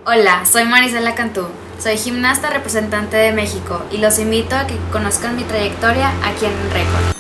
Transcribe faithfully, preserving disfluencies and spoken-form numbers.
Hola, soy Marisela Cantú, soy gimnasta representante de México y los invito a que conozcan mi trayectoria aquí en Record.